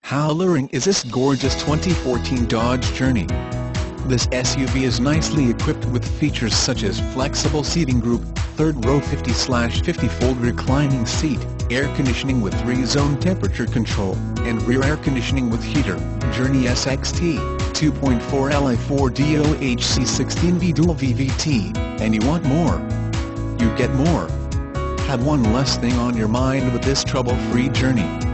How alluring is this gorgeous 2014 Dodge Journey? This SUV is nicely equipped with features such as flexible seating group, third row 50/50 fold reclining seat, air conditioning with 3-zone temperature control, and rear air conditioning with heater, Journey SXT, 2.4L I4 DOHC 16V Dual VVT, and you want more. You get more. Have one less thing on your mind with this trouble-free Journey.